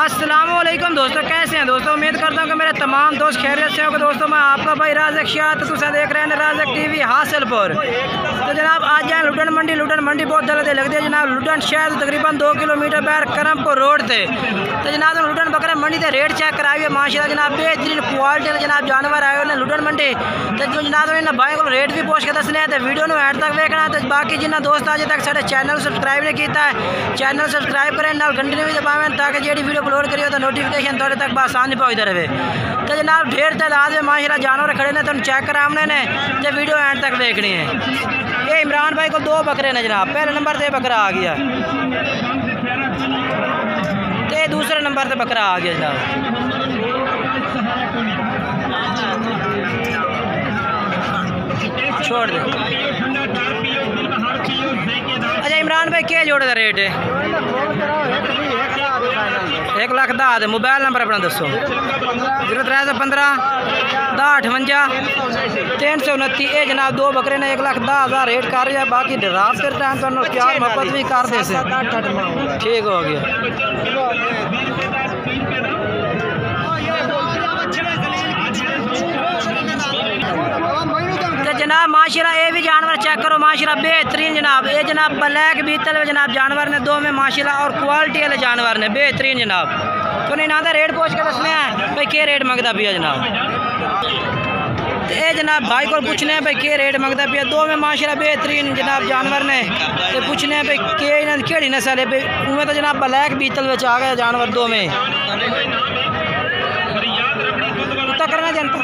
अस्सलामुअलैकुम दोस्तों, कैसे हैं दोस्तों। उम्मीद करता हूँ कि मेरे तमाम दोस्त खैरियत से होंगे। दोस्तों मैं आपका भाई राज़क शाह, तो तुम देख रहे हैं राज़क टीवी हासिलपुर। तो जनाब आज जाए लुडन मंडी बहुत जल्द लगती है जनाब। लुडन शहर तकरीबन 2 किलोमीटर बाहर करमपुर रोड थे। तो जनाब लुडन बकरा मंडी से रेट चेक कराइए माशाल्लाह जनाब, बेहतरीन क्वालिटी जनाब जानवर आए उन्हें लुडन मंडी। तो जनाब इन्हें भाई को रेट भी पूछ के दसने हैं, तो वीडियो में एंड तक देखना। तो बाकी जिन्हें दोस्त अजे तक साढ़े चैनल सब्सक्राइब नहीं किया है, चैनल सब्सक्राइब करें, नाल घंटी भी दबावें ताकि जी वीडियो अपलोड करिए तो नोटिफिकेशन थोड़े तक आसानी पहुँचते रहे। तो जनाब ढेर तादाद में माशाल्लाह जानवर खड़े ने, तो चेक कराने ने तो वीडियो एंड तक देखनी है। ये इमरान भाई को 2 बकरे ने जनाब। पहले नंबर से बकरा आ गया, तो दूसरे नंबर से बकरा आ गया जनाब। छोड़ दे। अच्छा इमरान भाई क्या जोड़े का रेट है? 1,10,000। मोबाइल नंबर अपना दसो। 0315 1058 329। ये जनाब 2 बकरे ने 1,10,000 रेट कर रही है। बाकी रात के टाइम तो प्यार मोहब्बत भी कर दे से ठीक हो गया। जनाब माशाल्लाह ये भी जानवर चेक करो माशाल्लाह बेहतरीन जनाब। ये जनाब ब्लैक बीतल में जनाब जानवर ने 2 में माशाल्लाह और क्वालिटी वाले जानवर ने बेहतरीन जनाब। तो नहीं ना रेट पूछ के दसने हैं भाई क्या रेट मंगता पिया जनाब। ये जनाब भाई को पूछने हैं भाई क्या रेट मंगता पिया। 2 में माशाल्लाह बेहतरीन जनाब जानवर ने। तो पूछने हैं भाई केड़ी नस्ल है भाई। उनमें तो जनाब ब्लैक बीतल में आ गया जानवर 2 में। कुत्ता करना जानता।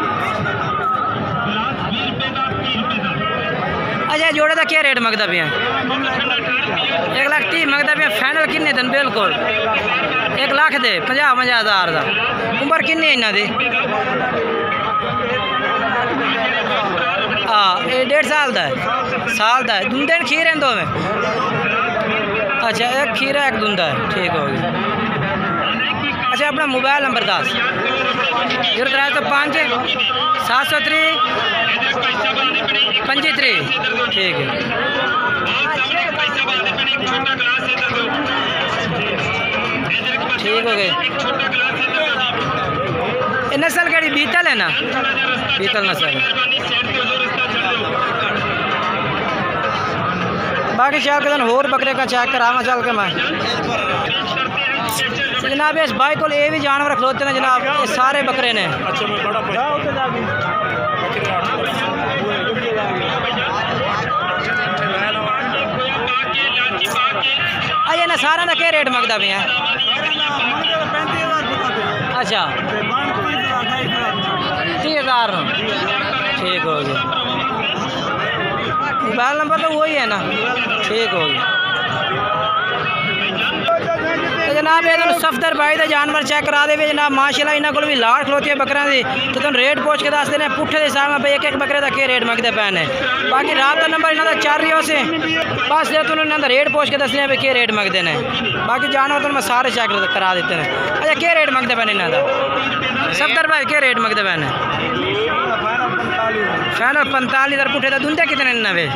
अच्छा जोड़े का क्या रेट मंगता पिया? 1,30,000 मंगता पिया। फाइनल किन्ने दिन? बिल्कुल 1 लाख दे 50,000 का। उम्र किन्नी इन्हों की? हाँ ये 1.5 साल का है। दुंदे खीर हैं 2 में? अच्छा एक खीरा एक दुंदा है, ठीक हो गया। अच्छा अपना मोबाइल नंबर 10 0305 703 35 ठीक है। ठीक हो गए। ये नस्ल कड़ी बीतल है ना? बीतल नस्ल है। बाकी शायद के दिन होर बकरे का चेक करावा चल के मैं। जनाब इस भाई को ये भी जानवर खलोते हैं जनाब। ये सारे बकरे ने। अजे ना सारा का क्या रेट मंगता पे? अच्छा 30,000 ठीक हो गया। मोबाइल नंबर तो वही है ना, ठीक हो गया। तो जनाब ये सफदर भाई का जानवर चेक करा दे जनाब माशाल्लाह। इन्होंने को भी लाड़ खलोती है बकरा की। तो तुम रेट पूछ के दस देने पुट्ठे के हिसाब में भाई एक बकरे का क्या रेट मंगते पे ने। बाकी रात का नंबर इन्होंने चल रही है उसे बस जो तुम इन्होंने रेट पूछ के दसने भाई क्या रेट मंगते हैं। बाकी जानवर तो मैं सारे चेक करा देते हैं। अच्छा क्या रेट मंगते पे इन्हों का? सफदर भाई क्या रेट मंगते पे? फाइनल 45,000 पुट्ठे का। दुंदे कितने नवे?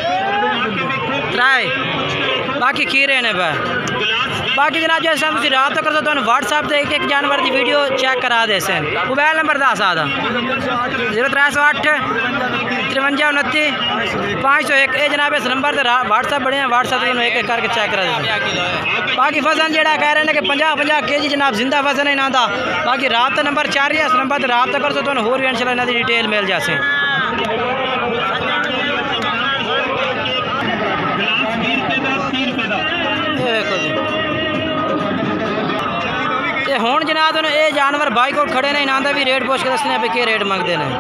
3। बाकी खीरे ने पे। बाकी जनाब जैसे हम रात तक करते तो व्हाट्सएप से एक जानवर की वीडियो चेक करा दे से। मोबाइल नंबर 10 आधा 0308 53 29 501। ये जनाब इस नंबर से व्हाट्सएप बड़े हैं, व्हाट्सएप एक करके चेक करा दे। बाकी फसन जोड़ा कह रहे हैं कि 50-50 kg जनाब जिंदा फसन है इन्हों का। बाकी रात का नंबर 4 है, इस नंबर से रबता कर तो होर भी इंशाल्लाह इन्हों की डिटेल मिल जाए। हूँ जनाब ये जानवर भाई को खड़े ने, इन्हों का भी रेट पूछ के दसने पे क्या रेट मंगते हैं।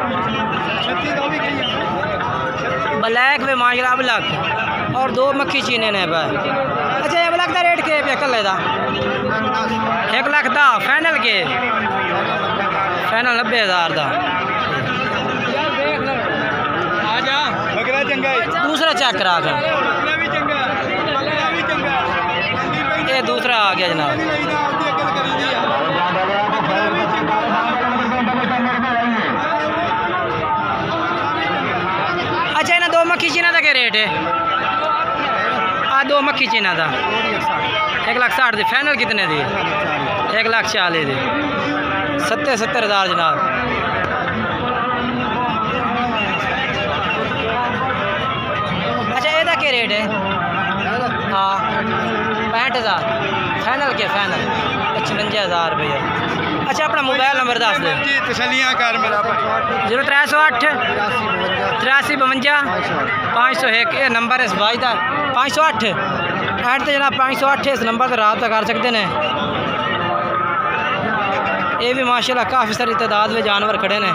ब्लैक में माशाल्लाह अबलक और 2 मक्खी चीने ने भाई। अच्छा अबलक का रेट क्या पे कल का? 1,10,000 फाइनल के। फाइनल 90,000 का। दूसरा चेक करा था ये दूसरा आ गया जनाब। अच्छा इन्हें 2 मक्खी चीना का क्या रेट है? دو مکھی چینا دا 1,60,000 دی فائنل کتنے دی 1,40,000 دی 70,000 جناب اچھا یہ کیا ریٹ ہے ہاں 65,000 فائنل کے فائنل 55,000 روپیہ اچھا اپنا موبائل نمبر دس دے 0308 83 52 501 یہ نمبر اس بھائی دا 508 ایڈ تے جناب 508 اس نمبر تے رابطہ کر سکتے ہیں یہ بھی ماشاءاللہ کافی ساری تعداد میں جانور کھڑے نے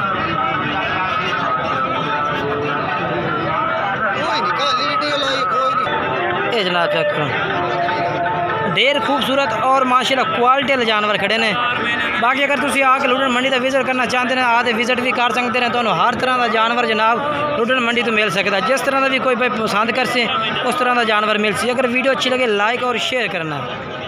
یہ جناب چیک کرو ڈیر خوبصورت اور ماشاءاللہ کوالٹی والے جانور کھڑے نے باقی اگر تسی آ کے لوڈن منڈی کا وزٹ کرنا چاہتے ہیں آ کے وزٹ بھی کر سکتے ہیں تو ہر طرح کا جانور جناب لوڈن منڈی تو مل سکتا ہے جس طرح کا بھی کوئی پسند کر سے اس طرح کا جانور مل سی اگر ویڈیو اچھی لگے لائک اور شیئر کرنا